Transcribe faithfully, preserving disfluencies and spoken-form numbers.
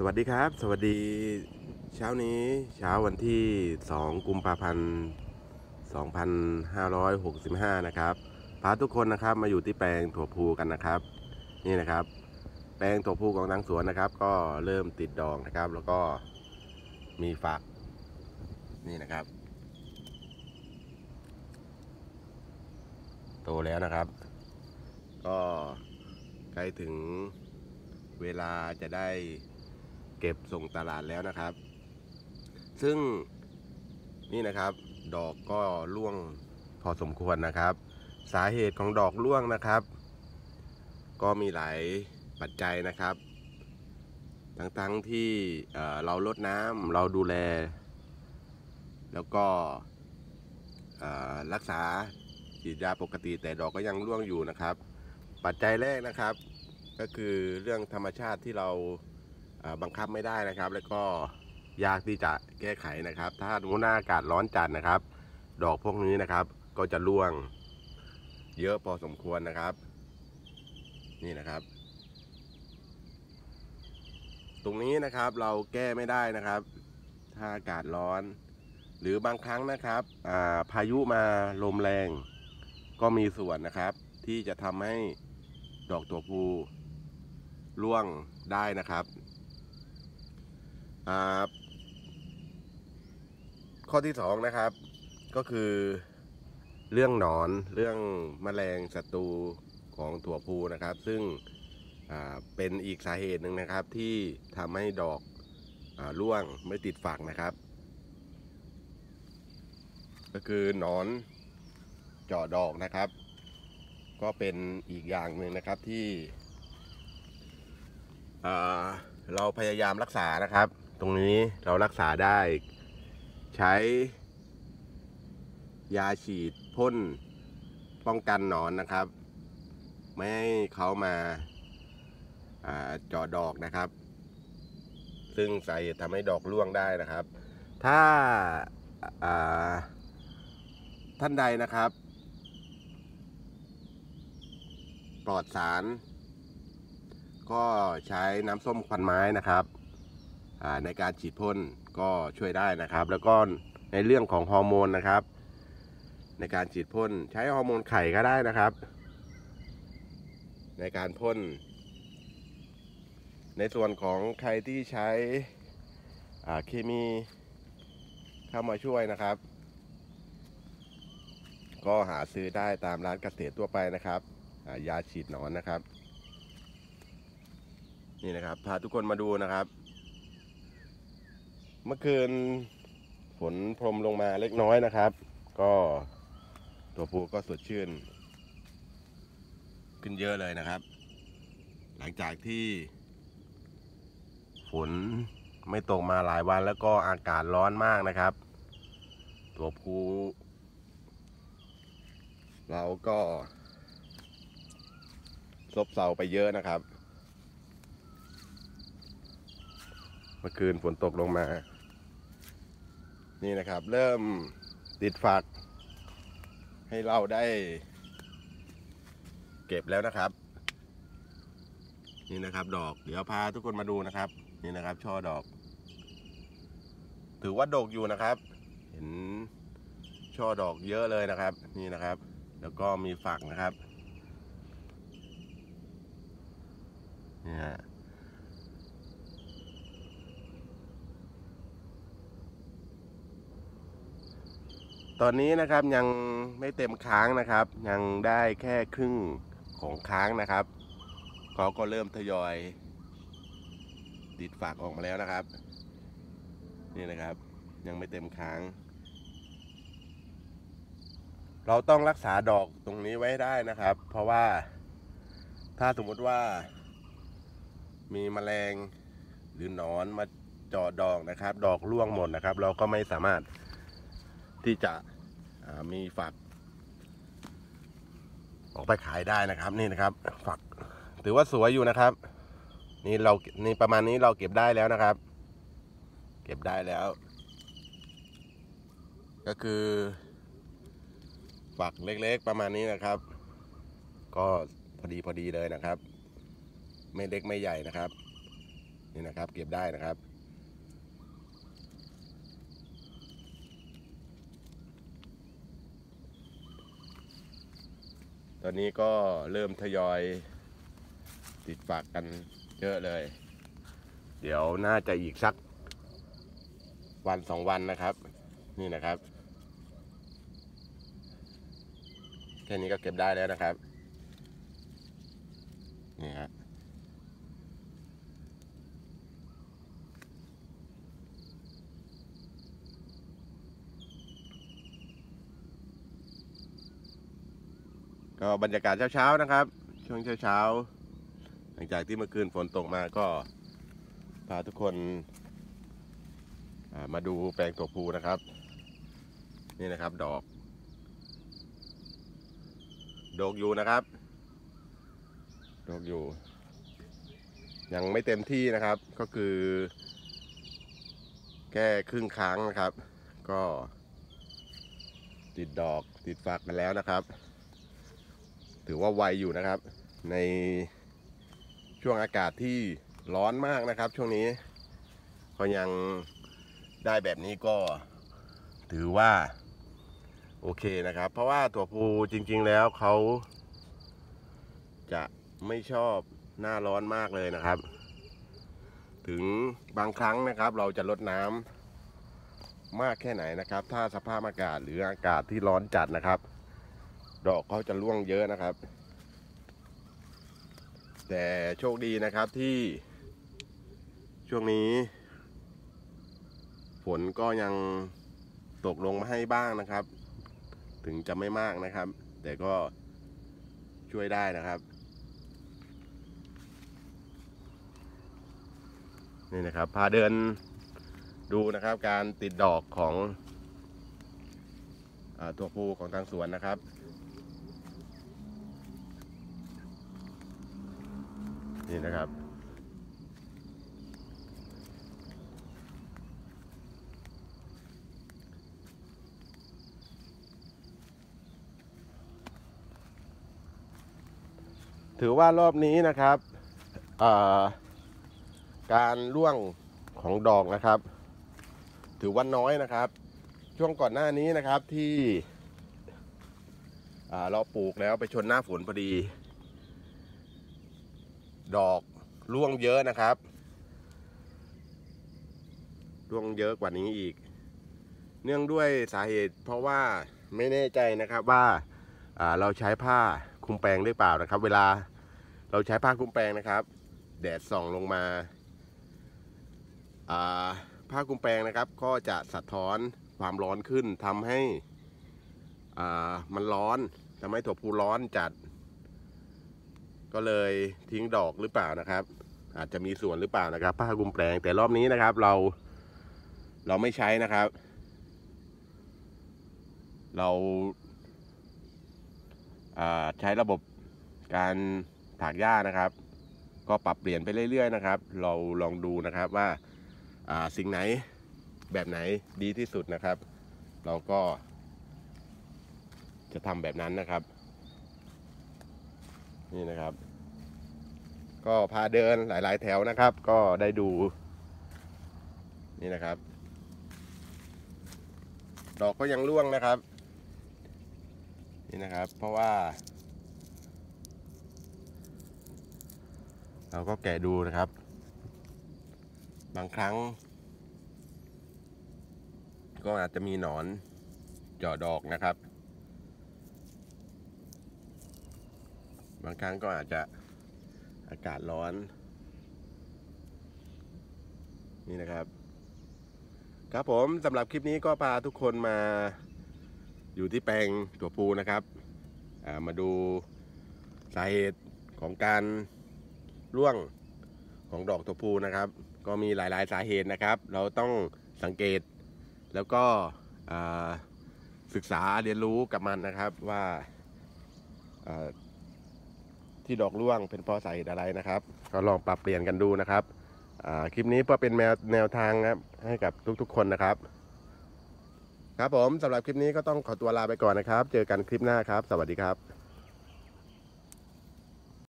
วัสดีครับสวัสดีเช้านี้เช้าวันที่สองกุมภาพันธ์สองพันห้าร้อยหกสิบห้านะครับพาทุกคนนะครับมาอยู่ที่แปลงถั่วพูกันนะครับนี่นะครับแปลงถั่วพูของทางสวนนะครับก็เริ่มติดดอกนะครับแล้วก็มีฝักนี่นะครับโตแล้วนะครับก็ใกล้ถึงเวลาจะได้เก็บส่งตลาดแล้วนะครับ ซึ่งนี่นะครับดอกก็ร่วงพอสมควรนะครับ สาเหตุของดอกร่วงนะครับ ก็มีหลายปัจจัยนะครับทั้งๆทที่เราลดน้ำเราดูแล แล้วก็รักษาฉีดยาปกติแต่ดอกก็ยังร่วงอยู่นะครับ ปัจจัยแรกนะครับก็คือเรื่องธรรมชาติที่เราบังคับไม่ได้นะครับแล้วก็ยากที่จะแก้ไขนะครับถ้าสมมติอากาศร้อนจัดนะครับดอกพวกนี้นะครับก็จะร่วงเยอะพอสมควรนะครับนี่นะครับตรงนี้นะครับเราแก้ไม่ได้นะครับถ้าอากาศร้อนหรือบางครั้งนะครับพายุมาลมแรงก็มีส่วนนะครับที่จะทำให้ดอกตัวพูร่วงได้นะครับข้อที่สองนะครับก็คือเรื่องหนอนเรื่องแมลงศัตรูของถั่วพูนะครับซึ่งเป็นอีกสาเหตุหนึ่งนะครับที่ทำให้ดอกร่วงไม่ติดฝักนะครับก็คือหนอนเจาะดอกนะครับก็เป็นอีกอย่างหนึ่งนะครับที่เราพยายามรักษานะครับตรงนี้เรารักษาได้ใช้ยาฉีดพ่นป้องกันหนอนนะครับไม่ให้เขามาเจาะดอกนะครับซึ่งสาเหตุทำให้ดอกร่วงได้นะครับถ้าท่านใดนะครับปลอดสารก็ใช้น้ำส้มควันไม้นะครับในการฉีดพ่นก็ช่วยได้นะครับแล้วก็ในเรื่องของฮอร์โมนนะครับในการฉีดพ่นใช้ฮอร์โมนไข่ก็ได้นะครับในการพ่นในส่วนของใครที่ใช้เคมีเข้ามาช่วยนะครับก็หาซื้อได้ตามร้านเกษตรทั่วไปนะครับยาฉีดหนอนนะครับนี่นะครับพาทุกคนมาดูนะครับเมื่อคืนฝนพรมลงมาเล็กน้อยนะครับก็ตัวพูก็สดชื่นขึ้นเยอะเลยนะครับหลังจากที่ฝนไม่ตกมาหลายวันแล้วก็อากาศร้อนมากนะครับตัวพูเราก็ซบเซาไปเยอะนะครับเมื่อคืนฝนตกลงมานี่นะครับเริ่มติดฝักให้เราได้เก็บแล้วนะครับนี่นะครับดอกเดี๋ยวพาทุกคนมาดูนะครับนี่นะครับช่อดอกถือว่าดกอยู่นะครับเห็นช่อดอกเยอะเลยนะครับนี่นะครับแล้วก็มีฝักนะครับนี่ฮะตอนนี้นะครับยังไม่เต็มค้างนะครับยังได้แค่ครึ่งของค้างนะครับเขาก็เริ่มทยอยติดฝักออกมาแล้วนะครับนี่นะครับยังไม่เต็มค้างเราต้องรักษาดอกตรงนี้ไว้ได้นะครับเพราะว่าถ้าสมมุติว่ามีแมลงหรือหนอนมาเจาะดอกนะครับดอกร่วงหมดนะครับเราก็ไม่สามารถที่จะมีฝักออกไปขายได้นะครับนี่นะครับฝักถือว่าสวยอยู่นะครับนี่เรานี่ประมาณนี้เราเก็บได้แล้วนะครับเก็บได้แล้วก็คือฝักเล็กๆประมาณนี้นะครับก็พอดีพอดีเลยนะครับไม่เล็กไม่ใหญ่นะครับนี่นะครับเก็บได้นะครับตอนนี้ก็เริ่มทยอยติดฝักกันเยอะเลยเดี๋ยวน่าจะอีกสักวันสองวันนะครับนี่นะครับแค่นี้ก็เก็บได้แล้วนะครับนี่ฮะก็บรรยากาศเช้าๆนะครับช่วงเช้าๆหลังจากที่เมื่อคืนฝนตกมาก็พาทุกคนมาดูแปลงตัวภูนะครับนี่นะครับดอกดอกอยู่นะครับดอกอยู่ยังไม่เต็มที่นะครับก็คือแค่ครึ่งครั้งนะครับก็ติดดอกติดฝักกันแล้วนะครับถือว่าไวอยู่นะครับในช่วงอากาศที่ร้อนมากนะครับช่วงนี้ก็ยังได้แบบนี้ก็ถือว่าโอเคนะครับเพราะว่าตัวภูจริงๆแล้วเขาจะไม่ชอบหน้าร้อนมากเลยนะครับถึงบางครั้งนะครับเราจะลดน้ำมากแค่ไหนนะครับถ้าสภาพอากาศหรืออากาศที่ร้อนจัดนะครับดอกเขาจะร่วงเยอะนะครับแต่โชคดีนะครับที่ช่วงนี้ฝนก็ยังตกลงมาให้บ้างนะครับถึงจะไม่มากนะครับแต่ก็ช่วยได้นะครับนี่นะครับพาเดินดูนะครับการติดดอกของอ่าตัวภูของทางสวนนะครับนี่นะครับถือว่ารอบนี้นะครับการร่วงของดอกนะครับถือว่าน้อยนะครับช่วงก่อนหน้านี้นะครับที่เราปลูกแล้วไปชนหน้าฝนพอดีดอกร่วงเยอะนะครับร่วงเยอะกว่านี้อีกเนื่องด้วยสาเหตุเพราะว่าไม่แน่ใจนะครับว่าเราใช้ผ้าคลุมแปลงหรือเปล่านะครับเวลาเราใช้ผ้าคลุมแปลงนะครับแดดส่องลงมาผ้าคลุมแปลงนะครับก็จะสะท้อนความร้อนขึ้นทำให้มันร้อนทำให้ถั่วพูร้อนจัดก็เลยทิ้งดอกหรือเปล่านะครับอาจจะมีส่วนหรือเปล่านะครับผ้าคลุมแปลงแต่รอบนี้นะครับเราเราไม่ใช้นะครับเราใช้ระบบการถากหญ้านะครับก็ปรับเปลี่ยนไปเรื่อยๆนะครับเราลองดูนะครับว่าสิ่งไหนแบบไหนดีที่สุดนะครับเราก็จะทำแบบนั้นนะครับนี่นะครับก็พาเดินหลายๆแถวนะครับก็ได้ดูนี่นะครับดอกก็ยังร่วงนะครับนี่นะครับเพราะว่าเราก็แกะดูนะครับบางครั้งก็อาจจะมีหนอนเจาะดอกนะครับบางครั้งก็อาจจะอากาศร้อนนี่นะครับครับผมสำหรับคลิปนี้ก็พาทุกคนมาอยู่ที่แปลงถั่วพูนะครับมาดูสาเหตุของการร่วงของดอกถั่วพูนะครับก็มีหลายๆสาเหตุนะครับเราต้องสังเกตแล้วก็ศึกษาเรียนรู้กับมันนะครับว่าที่ดอกร่วงเป็นเพราะสาเหตุอะไรนะครับก็ลองปรับเปลี่ยนกันดูนะครับคลิปนี้เพื่อเป็นแนวทางนะครับให้กับทุกๆคนนะครับครับผมสำหรับคลิปนี้ก็ต้องขอตัวลาไปก่อนนะครับเจอกันคลิปหน้าครับสวัสดีครับ